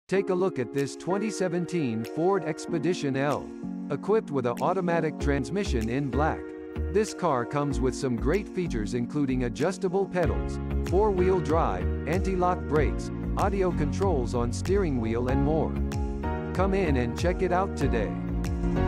Take a look at this 2017 Ford Expedition L. Equipped with an automatic transmission in black. This car comes with some great features including adjustable pedals, 4-wheel drive, anti-lock brakes, audio controls on steering wheel and more. Come in and check it out today.